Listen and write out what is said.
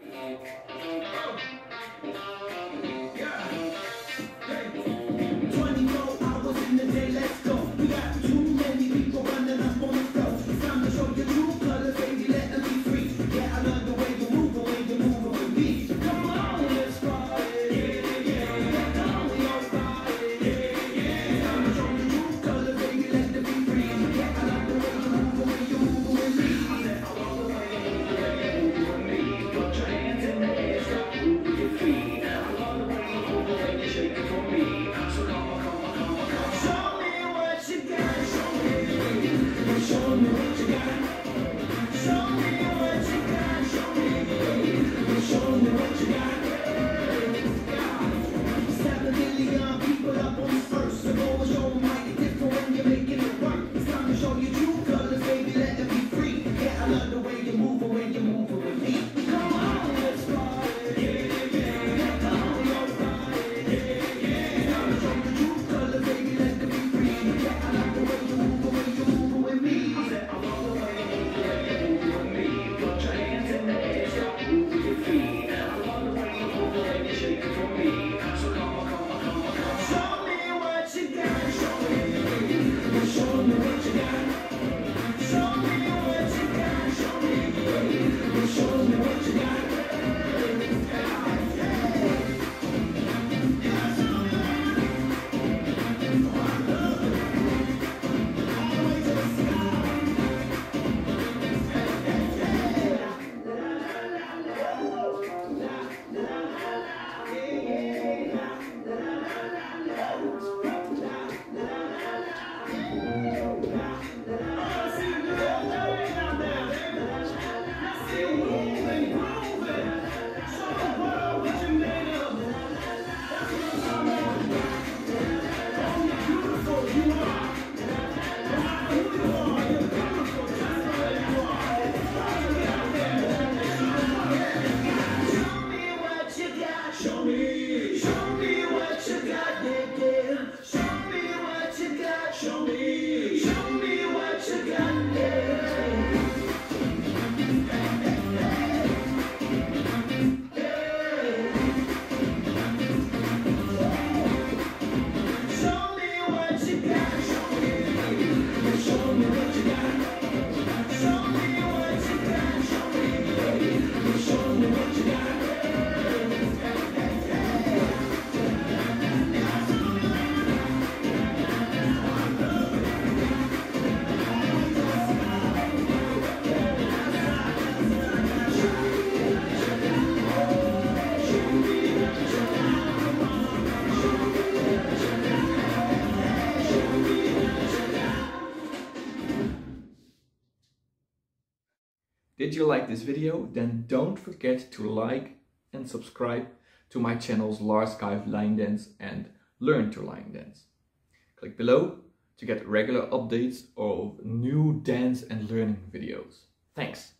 Did you like this video? Then don't forget to like and subscribe to my channels Lars Kuijf Line Dance and Learn to Line Dance. Click below to get regular updates of new dance and learning videos. Thanks!